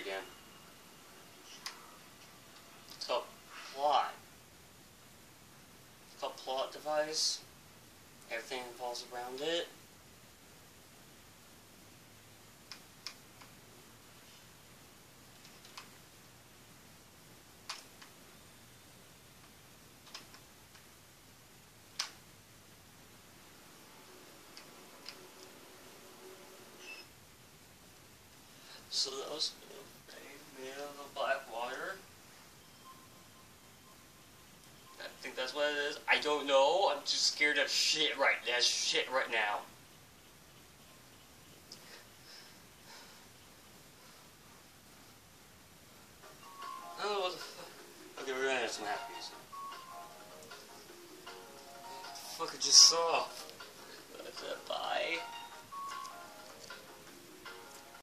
again. It's called plot. It's called plot device. Everything revolves around it. So that was made out of black water. I think that's what it is. I don't know. I'm just scared of shit right now. There's shit right now. Oh, what the fuck? Okay, we're gonna have some happies. What the fuck I just saw?